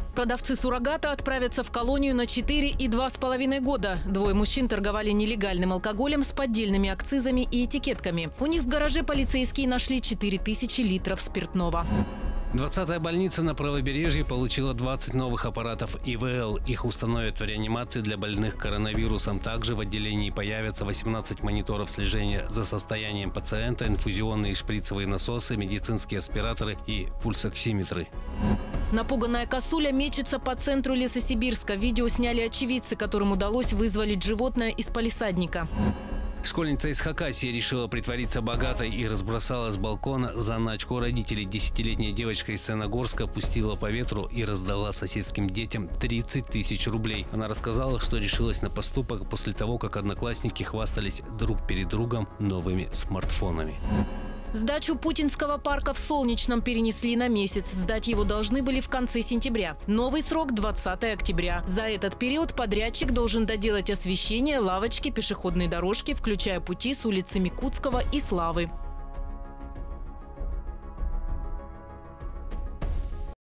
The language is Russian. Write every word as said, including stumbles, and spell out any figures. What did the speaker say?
Продавцы суррогата отправятся в колонию на четыре и два с половиной года. Двое мужчин торговали нелегальным алкоголем с поддельными акцизами и этикетками. У них в гараже полицейские нашли четыре тысячи литров спиртного. двадцатая больница на правобережье получила двадцать новых аппаратов И В Л. Их установят в реанимации для больных коронавирусом. Также в отделении появятся восемнадцать мониторов слежения за состоянием пациента, инфузионные шприцевые насосы, медицинские аспираторы и пульсоксиметры. Напуганная косуля мечется по центру Лесосибирска. Видео сняли очевидцы, которым удалось вызволить животное из палисадника. Школьница из Хакасии решила притвориться богатой и разбросала с балкона заначку родителей. Десятилетняя девочка из Сеногорска пустила по ветру и раздала соседским детям тридцать тысяч рублей. Она рассказала, что решилась на поступок после того, как одноклассники хвастались друг перед другом новыми смартфонами. Сдачу Путинского парка в Солнечном перенесли на месяц. Сдать его должны были в конце сентября. Новый срок – двадцатое октября. За этот период подрядчик должен доделать освещение, лавочки, пешеходные дорожки, включая пути с улицы Микутского и Славы.